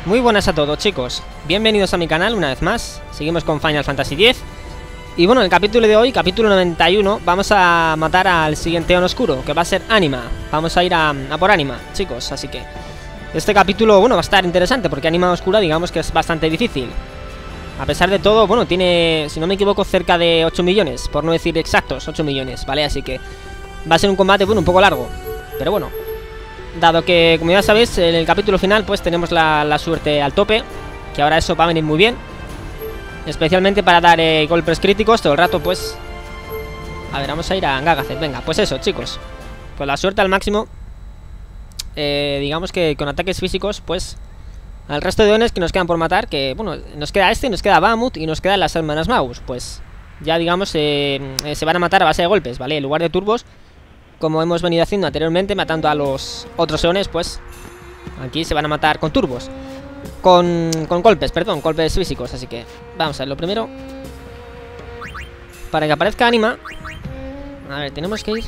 Muy buenas a todos, chicos. Bienvenidos a mi canal una vez más. Seguimos con Final Fantasy X. Y bueno, en el capítulo de hoy, capítulo 91, vamos a matar al siguiente Eon Oscuro, que va a ser Anima. Vamos a ir a por Anima, chicos, así que este capítulo, bueno, va a estar interesante, porque Anima Oscura, digamos que es bastante difícil. A pesar de todo, bueno, tiene, si no me equivoco, cerca de 8 millones, por no decir exactos, 8 millones, ¿vale? Así que va a ser un combate, bueno, un poco largo, pero bueno. Dado que, como ya sabéis, en el capítulo final pues tenemos la suerte al tope, que ahora eso va a venir muy bien, especialmente para dar golpes críticos todo el rato, pues. A ver, vamos a ir a Gagazet, venga, pues eso, chicos. Con la suerte al máximo, digamos que con ataques físicos, pues al resto de Eones que nos quedan por matar, que, bueno, nos queda nos queda Bahamut y nos quedan las hermanas Magus, pues ya, digamos, se van a matar a base de golpes, ¿vale? En lugar de turbos, como hemos venido haciendo anteriormente, matando a los otros Eones, pues aquí se van a matar con turbos, con golpes, perdón, golpes físicos. Así que vamos a ver lo primero. Para que aparezca Anima, a ver, tenemos que ir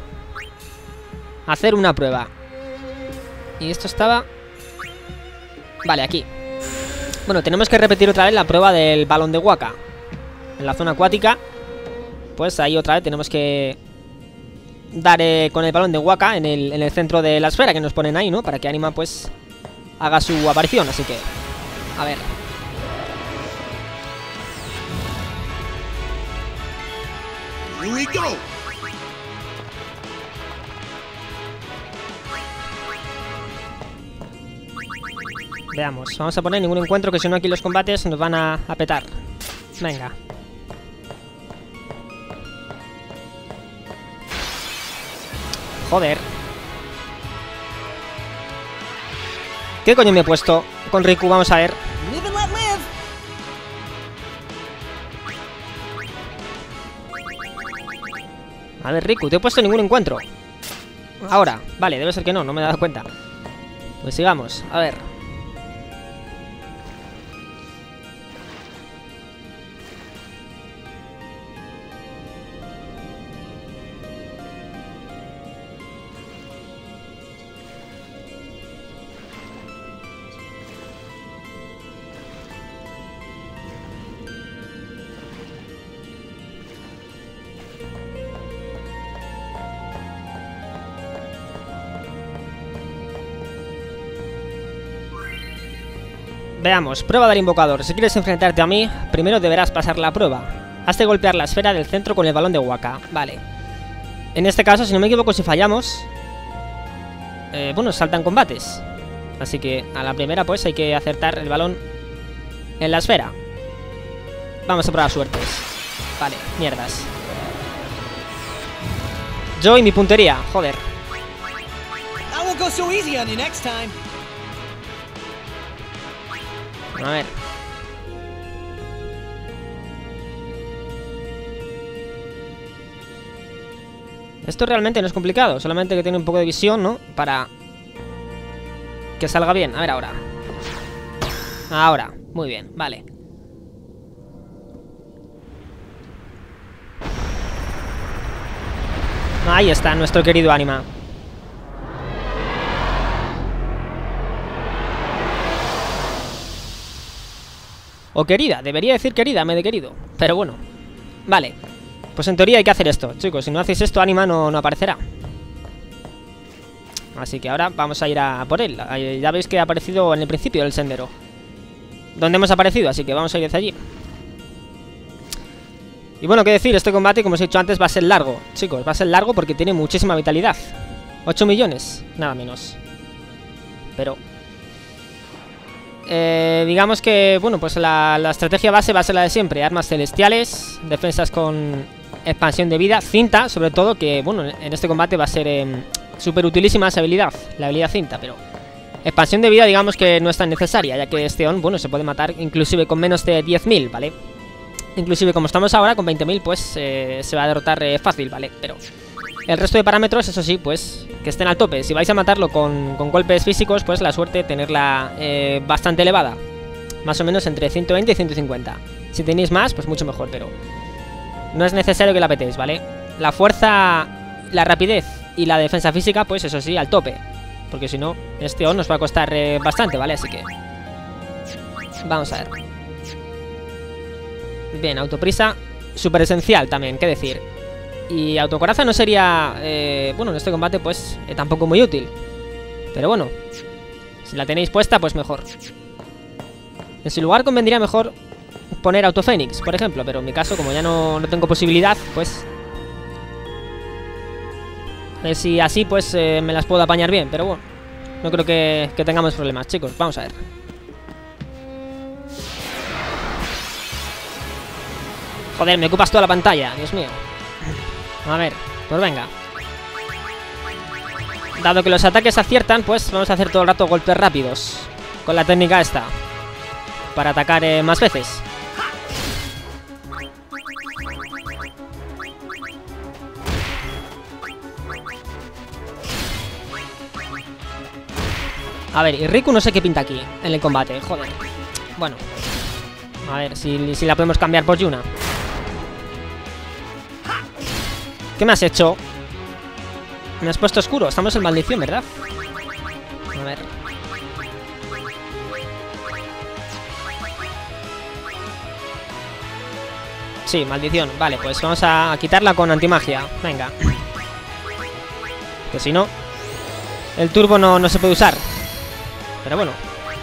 a hacer una prueba. Y esto estaba... Vale, aquí. Bueno, tenemos que repetir otra vez la prueba del balón de Waka en la zona acuática. Pues ahí otra vez tenemos que dar con el balón de Waka en el centro de la esfera que nos ponen ahí, ¿no? Para que Anima pues haga su aparición, así que a ver. Here we go. Veamos, vamos a poner ningún encuentro, que si no aquí los combates nos van a petar. Venga. Joder. ¿Qué coño me he puesto con Riku? Vamos a ver. Live and let live. A ver, Riku, te he puesto ningún encuentro. Ahora, vale, debe ser que no me he dado cuenta. Pues sigamos, a ver. Veamos, prueba del invocador. Si quieres enfrentarte a mí, primero deberás pasar la prueba. Has de golpear la esfera del centro con el balón de Waka. Vale. En este caso, si no me equivoco, si fallamos, bueno, saltan combates. Así que a la primera pues hay que acertar el balón en la esfera. Vamos a probar suertes. Vale, mierdas. Yo y mi puntería, joder. I won't go so easy on you next time. A ver. Esto realmente no es complicado, solamente que tiene un poco de visión, ¿no? Para que salga bien. A ver ahora. Ahora, muy bien, vale. Ahí está nuestro querido Anima. O querida, debería decir querida, me de querido. Pero bueno, vale. Pues en teoría hay que hacer esto, chicos. Si no hacéis esto, Anima no aparecerá. Así que ahora vamos a ir a por él. Ya veis que ha aparecido en el principio del sendero donde hemos aparecido, así que vamos a ir hacia allí. Y bueno, qué decir, este combate, como os he dicho antes, va a ser largo, chicos. Va a ser largo porque tiene muchísima vitalidad. 8 millones, nada menos. Pero digamos que, bueno, pues la estrategia base va a ser la de siempre. Armas celestiales, defensas con expansión de vida, cinta, sobre todo, que, bueno, en este combate va a ser súper utilísima esa habilidad, la habilidad cinta, pero expansión de vida, digamos que no es tan necesaria, ya que este Eon, bueno, se puede matar inclusive con menos de 10.000, ¿vale? Inclusive como estamos ahora, con 20.000, pues se va a derrotar fácil, ¿vale? Pero el resto de parámetros, eso sí, pues que estén al tope. Si vais a matarlo con golpes físicos, pues la suerte de tenerla bastante elevada. Más o menos entre 120 y 150. Si tenéis más, pues mucho mejor, pero no es necesario que la petéis, ¿vale? La fuerza, la rapidez y la defensa física, pues eso sí, al tope. Porque si no, este on nos va a costar bastante, ¿vale? Así que Vamos a ver. Bien, autoprisa. Súper esencial también, qué decir. Y autocoraza no sería... bueno, en este combate pues tampoco muy útil. Pero bueno, si la tenéis puesta pues mejor. En su lugar convendría mejor poner autofénix, por ejemplo. Pero en mi caso, como ya no tengo posibilidad, pues... a ver si así pues me las puedo apañar bien. Pero bueno, no creo que tengamos problemas, chicos. Vamos a ver. Joder, me ocupas toda la pantalla, Dios mío. A ver, pues venga. Dado que los ataques aciertan, pues vamos a hacer todo el rato golpes rápidos con la técnica esta, para atacar más veces. A ver, y Riku no sé qué pinta aquí en el combate, joder. Bueno, a ver si la podemos cambiar por Yuna. ¿Qué me has hecho? Me has puesto oscuro. Estamos en maldición, ¿verdad? A ver. Sí, maldición. Vale, pues vamos a quitarla con antimagia. Venga. Que si no, el turbo no se puede usar. Pero bueno.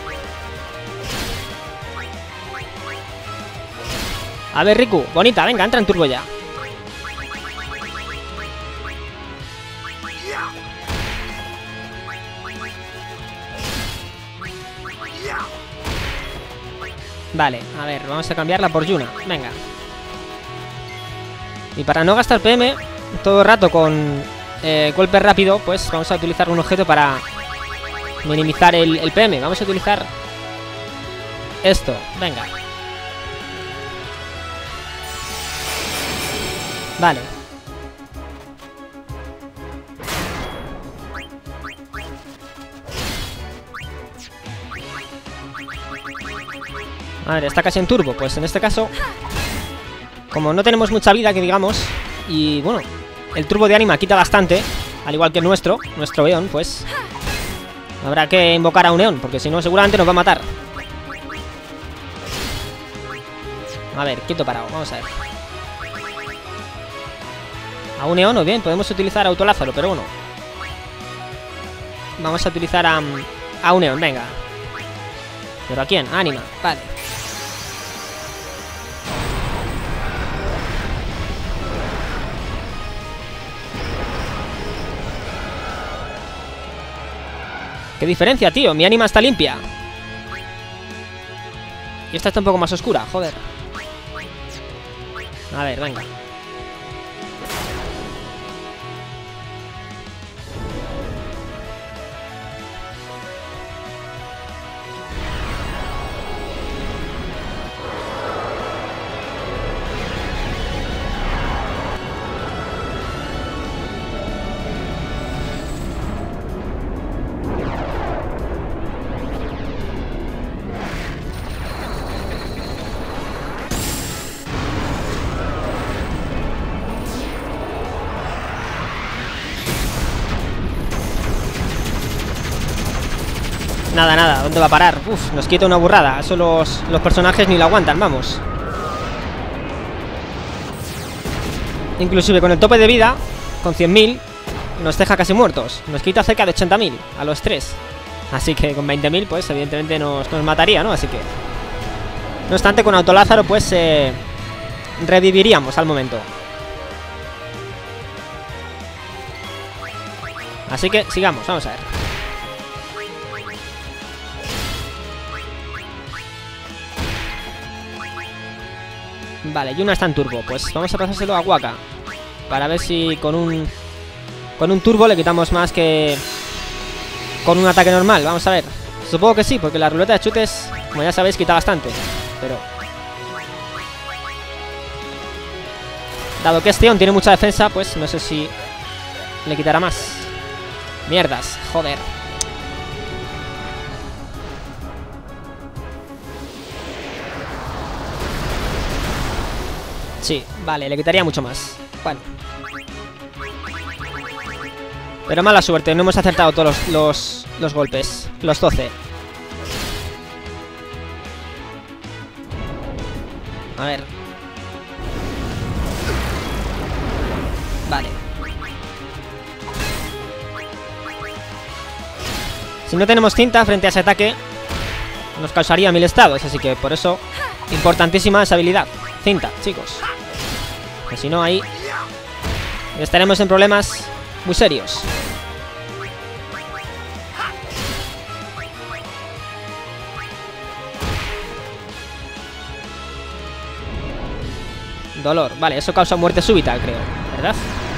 A ver, Riku, bonita, venga, entra en turbo ya. Vale, a ver, vamos a cambiarla por Yuna. Venga. Y para no gastar PM todo el rato con golpe rápido, pues vamos a utilizar un objeto para minimizar el PM. Vamos a utilizar esto. Venga. Vale. A ver, está casi en turbo. Pues en este caso, como no tenemos mucha vida, que digamos, y bueno, el turbo de ánima quita bastante, al igual que nuestro Eon, pues habrá que invocar a un Eon, porque si no seguramente nos va a matar. A ver, quieto parado, vamos a ver. A un Eon o bien podemos utilizar Autolázaro, pero bueno, vamos a utilizar a un Eon, venga. ¿Pero a quién? Ánima, vale. ¿Qué diferencia, tío? Mi ánima está limpia. Y esta está un poco más oscura, joder. A ver, venga. Nada, nada, ¿dónde va a parar? Uf, nos quita una burrada. Eso los personajes ni lo aguantan, vamos. Inclusive con el tope de vida, con 100.000, nos deja casi muertos. Nos quita cerca de 80.000 a los 3. Así que con 20.000, pues evidentemente nos mataría, ¿no? Así que... no obstante, con Autolázaro, pues reviviríamos al momento. Así que sigamos, vamos a ver. Vale, Yuna está en turbo. Pues vamos a pasárselo a Waka, para ver si con un turbo le quitamos más que con un ataque normal. Vamos a ver. Supongo que sí, porque la ruleta de chutes, como ya sabéis, quita bastante. Pero dado que este Eon tiene mucha defensa, pues no sé si le quitará más. Mierdas, joder. Sí, vale, le quitaría mucho más. Bueno. Pero mala suerte, no hemos acertado todos los golpes. Los 12. A ver. Vale. Si no tenemos cinta frente a ese ataque, nos causaría 1000 estados. Así que por eso, importantísima esa habilidad. Cinta, chicos. Que si no, ahí estaremos en problemas muy serios. Dolor, vale, eso causa muerte súbita, creo, ¿verdad?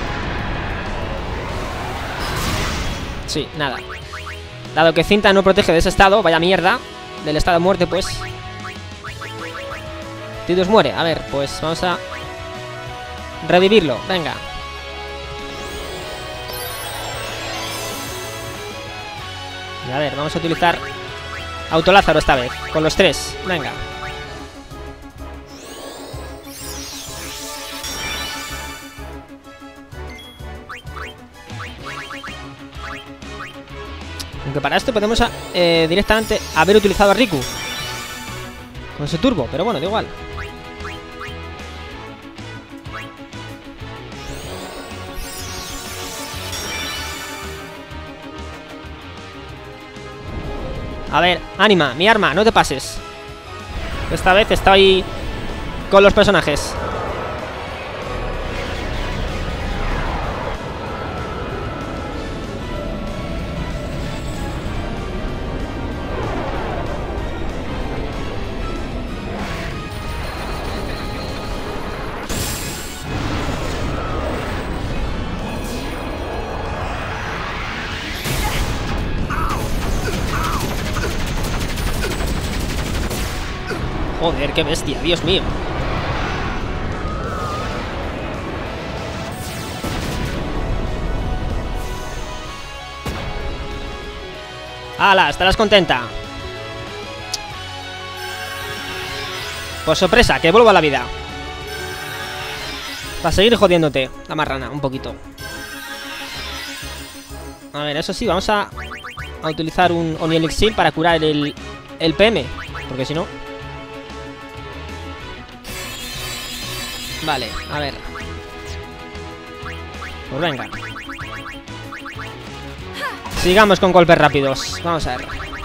Sí, nada. Dado que cinta no protege de ese estado, vaya mierda, del estado de muerte, pues Tidus muere, a ver, pues vamos a revivirlo, venga. Y a ver, vamos a utilizar Autolázaro esta vez, con los 3, venga. Aunque para esto podemos directamente haber utilizado a Riku con su turbo, pero bueno, da igual. A ver, Anima, mi arma, no te pases. Esta vez estoy con los personajes. Joder, qué bestia, Dios mío. ¡Hala! Estarás contenta. Por sorpresa, que vuelvo a la vida. Para seguir jodiéndote, la marrana, un poquito. A ver, eso sí, vamos a utilizar un Oni Elixir para curar el PM. Porque si no... Vale, a ver. Pues venga. Sigamos con golpes rápidos. Vamos a ver.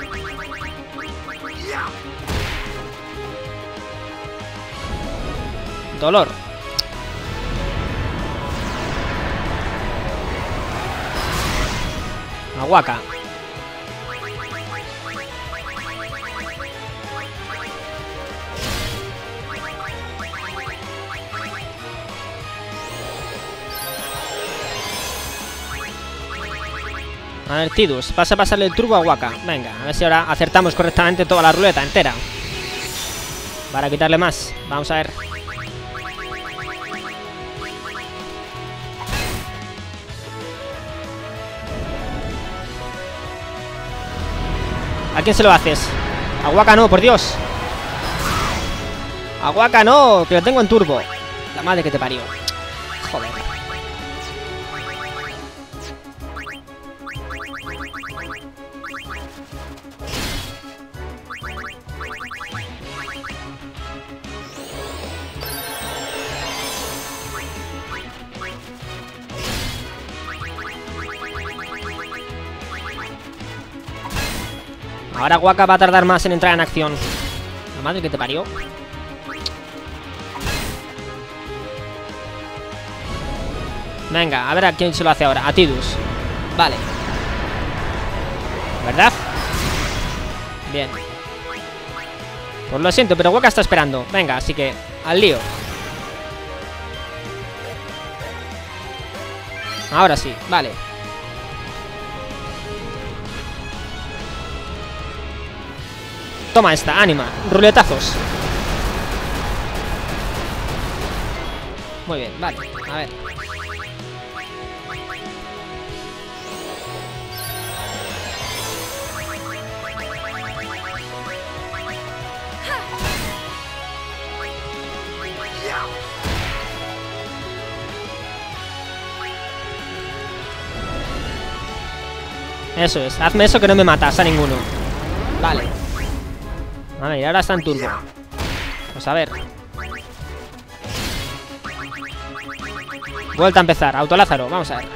Dolor. Aguaca. A ver, Tidus, vas a pasarle el turbo a Waka. Venga, a ver si ahora acertamos correctamente toda la ruleta entera. Para quitarle más. Vamos a ver. ¿A quién se lo haces? A Waka no, por Dios. A Waka no, que lo tengo en turbo. La madre que te parió. Joder. Ahora Waka va a tardar más en entrar en acción. La madre que te parió. Venga, a ver a quién se lo hace ahora. A Tidus. Vale. ¿Verdad? Bien. Pues lo siento, pero Waka está esperando. Venga, así que al lío. Ahora sí, vale. Toma esta, Anima, ruletazos. Muy bien, vale, a ver. Eso es, hazme eso que no me matas a ninguno. Vale. A ver, ahora está en turbo. Pues a ver. Vuelta a empezar, Autolázaro, vamos a ver.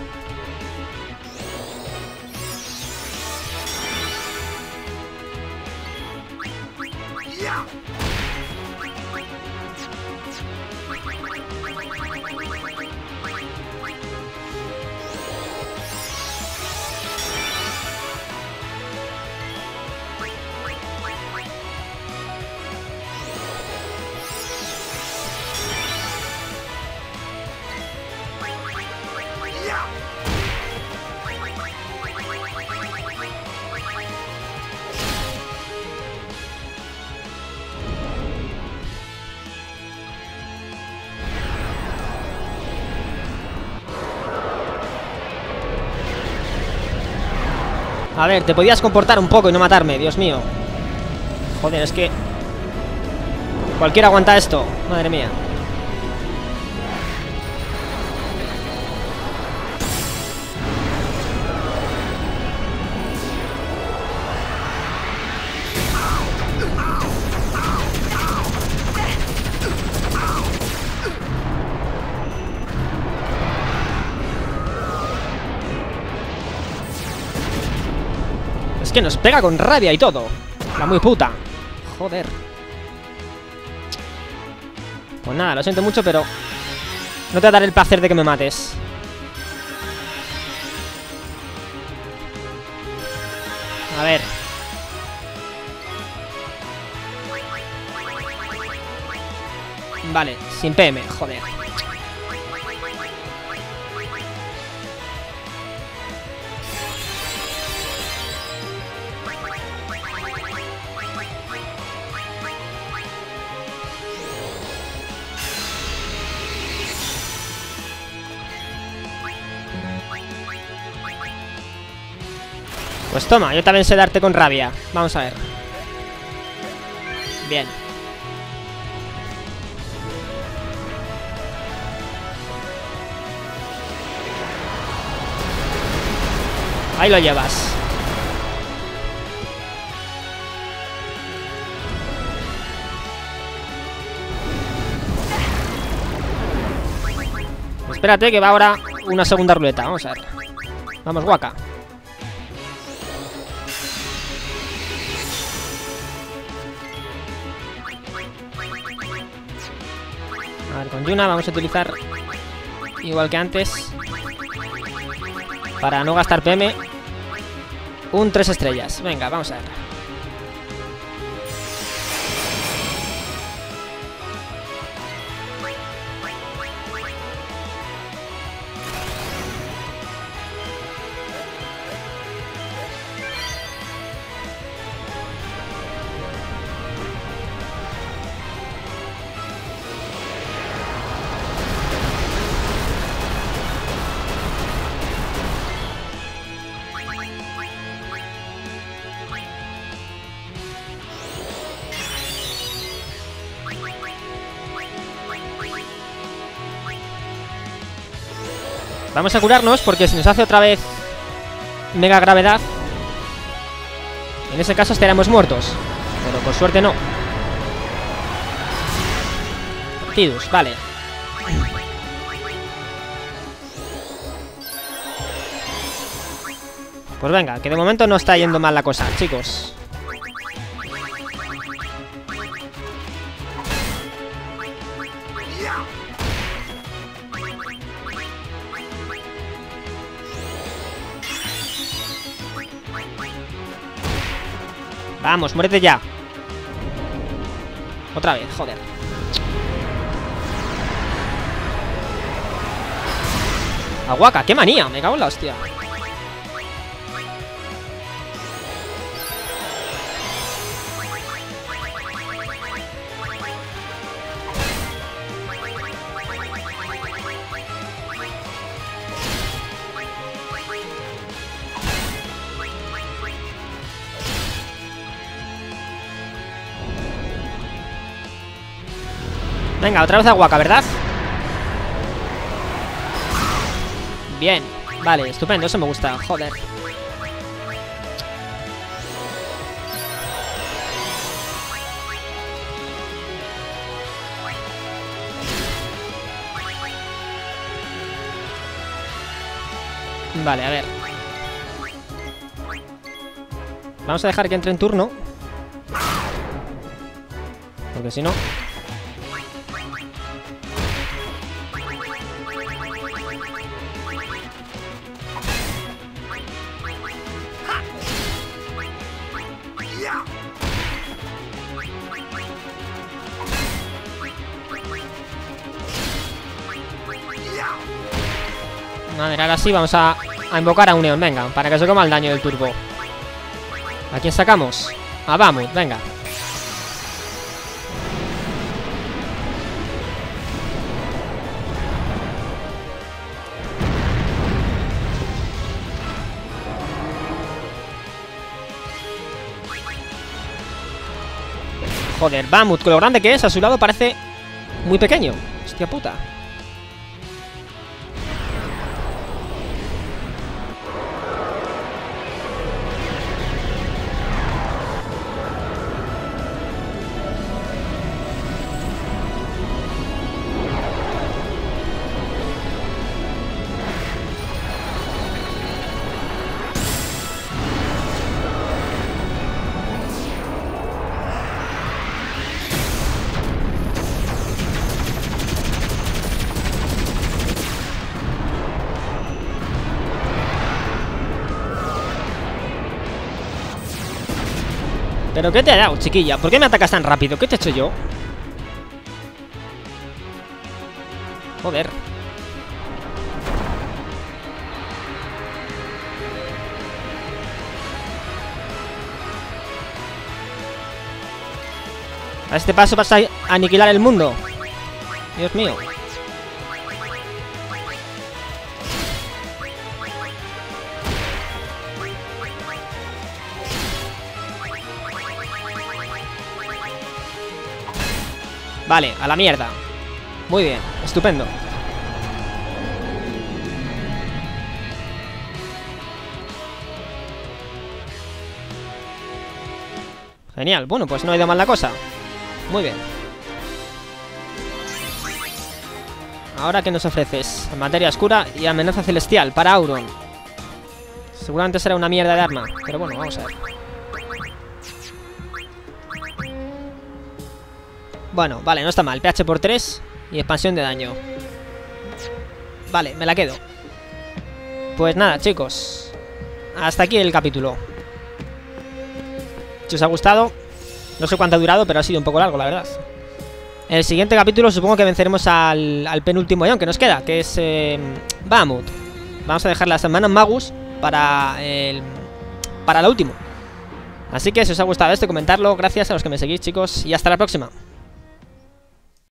A ver, te podías comportar un poco y no matarme, Dios mío. Joder, es que cualquiera aguanta esto, madre mía. Es que nos pega con rabia y todo. La muy puta. Joder. Pues nada, lo siento mucho, pero no te daré el placer de que me mates. A ver. Vale, sin PM, joder. Pues toma, yo también sé darte con rabia. Vamos a ver. Bien. Ahí lo llevas. Espérate que va ahora una segunda ruleta. Vamos a ver. Vamos, Waka. A ver, con Yuna vamos a utilizar, igual que antes, para no gastar PM, un 3 estrellas. Venga, vamos a ver. Vamos a curarnos porque si nos hace otra vez mega gravedad, en ese caso estaríamos muertos. Pero por suerte no. Tidus, vale. Pues venga, que de momento no está yendo mal la cosa, chicos. Vamos, muérete ya. Otra vez, joder. Aguaca, qué manía, me cago en la hostia. Venga, otra vez Aguaca, ¿verdad? Bien, vale, estupendo, eso me gusta, joder. Vale, a ver. Vamos a dejar que entre en turno, porque si no... A ver, ahora sí vamos a invocar a Uneon, venga, para que se coma el daño del turbo. ¿A quién sacamos? A Bahamut, venga. Joder, Bahamut, con lo grande que es, a su lado parece muy pequeño. Hostia puta. ¿Pero qué te ha dado, chiquilla? ¿Por qué me atacas tan rápido? ¿Qué te he hecho yo? Joder. A este paso vas a aniquilar el mundo. Dios mío. Vale, a la mierda. Muy bien, estupendo. Genial, bueno, pues no ha ido mal la cosa. Muy bien. Ahora, ¿qué nos ofreces? Materia oscura y amenaza celestial para Auron. Seguramente será una mierda de arma, pero bueno, vamos a ver. Bueno, vale, no está mal. pH por 3 y expansión de daño. Vale, me la quedo. Pues nada, chicos, hasta aquí el capítulo. Si os ha gustado, no sé cuánto ha durado, pero ha sido un poco largo, la verdad. En el siguiente capítulo supongo que venceremos al penúltimo Eon que nos queda, que es Bahamut. Vamos a dejar las hermanas Magus para lo último. Así que si os ha gustado esto, comentarlo. Gracias a los que me seguís, chicos, y hasta la próxima.